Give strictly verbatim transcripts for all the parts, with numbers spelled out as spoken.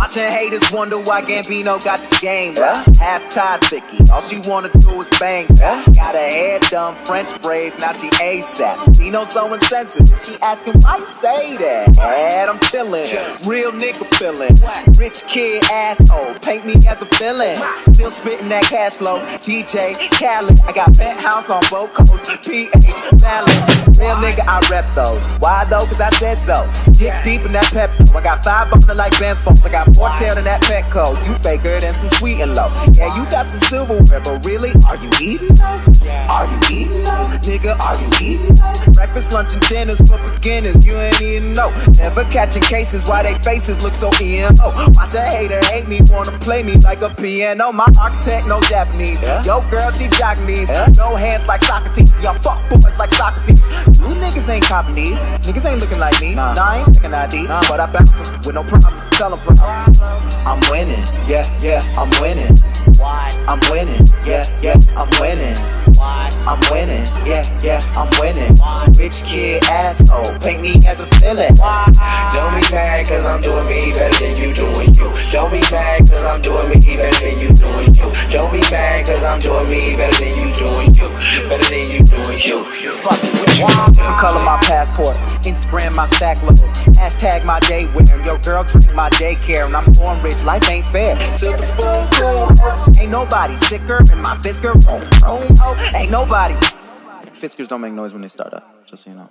Watching haters wonder why Gambino got the game. Yeah. Half tied thicky, all she wanna do is bang. Yeah. Got her hair done, French braids, now she ASAP. Bino so insensitive, she asking why you say that. And I'm chillin', real nigga feelin'. Rich kid asshole, paint me as a villain. Still spittin' that cash flow, D J Khaled. I got penthouse on both coasts, P H balance. Real nigga, I rep those. Why though? Cause I said so. Get deep in that Pepto. I got five on like Ben Folks. I got more tail than that Petco. You faker than some sweet and low. Yeah, you got some silverware, but really, are you eating though? Are you eating though? Nigga, are you eating though? Breakfast, lunch, and dinners for beginners. You ain't even know. Never catching cases why they faces look so E M O. Watch a hater hate me, wanna play me like a piano. My architect, no Japanese. Yo, girl, she Japanese. No hands like Socrates. Y'all fuck boys like Socrates. You niggas ain't copying these. Niggas ain't looking like me. Nah, nah I ain't checking I D. Nah, but I bounce em with no problem. Tell them, bro. I'm winning. Yeah, yeah, I'm winning. Why? I'm winning. Yeah, yeah, I'm winning. Why? I'm winning. Yeah, yeah, I'm winning. Why? Rich kid asshole, paint me as a villain. Why? Don't be mad cause I'm doing me better than you doing you. Don't be mad cause I'm doing me better than you doing you. Don't be mad cause I'm doing me better than you doing you. Better than you doing you. you. Fuck it, what you want? Different color my passport, Instagram my stack look. Hashtag my day winner. Your girl drink my daycare and I'm born rich, life ain't fair. Silver spoon, cool. Ain't nobody sicker in my Fisker. Boom, boom, oh, ain't nobody. Fiskers don't make noise when they start up, just so you know.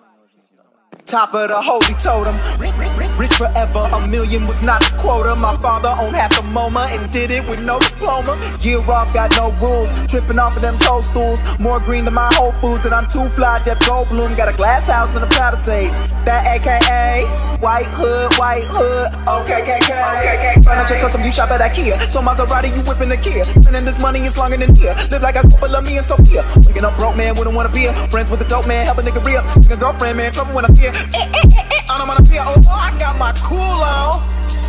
Top of the holy totem, rich forever, a million was not the quota. My father owned half the MoMA and did it with no diploma. Year off, got no rules, tripping off of them toadstools. More green than my Whole Foods and I'm too fly, Jeff Goldblum. Got a glass house and a Palisades, that A K A White Hood, White Hood, okay, K K. Financial custom, you shop at IKEA. So Maserati, you whipping the Kia. Spending this money is longer than here. Live like a couple of me and Sophia. Waking up broke, man, wouldn't wanna be a friends with a dope man, help a nigga real. Nigga girlfriend, man, trouble when I see her. Eh, eh, eh, eh. I'm on a pier, oh, oh, I got my cool on.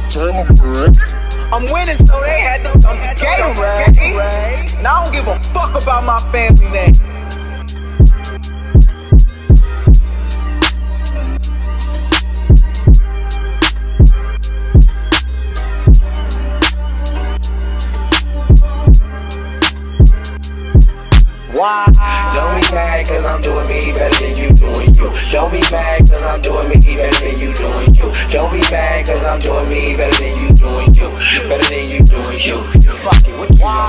I'm winning, so they had to come Gatorade. Now I don't give a fuck about my family name. Why? Don't be mad cause I'm doing me better than you doing you. Don't be mad cause I'm doing me better than you doing you. Don't be mad cause I'm doing me better than you doing you. Better than you doing you. Fuck it, what you want?